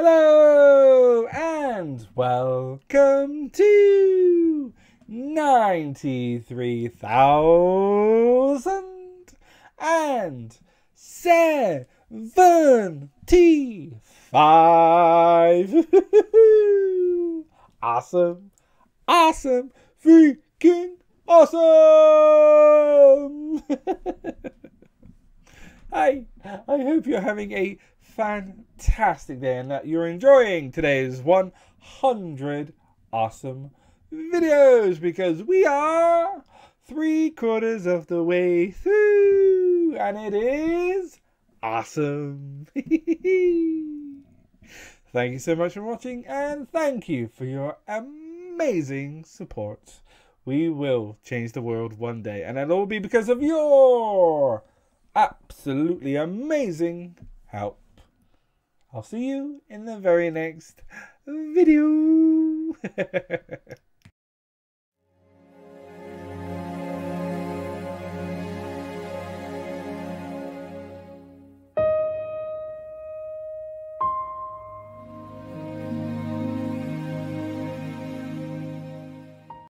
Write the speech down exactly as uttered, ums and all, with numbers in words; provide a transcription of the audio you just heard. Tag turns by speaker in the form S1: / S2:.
S1: Hello and welcome to ninety-three thousand and seventy-five. Awesome, awesome, freaking awesome. Hi, I hope you're having a fantastic day and that you're enjoying today's one hundred awesome videos, because we are three quarters of the way through and it is awesome. Thank you so much for watching and thank you for your amazing support. We will change the world one day, and it'll all be because of your absolutely amazing help. I'll see you in the very next video.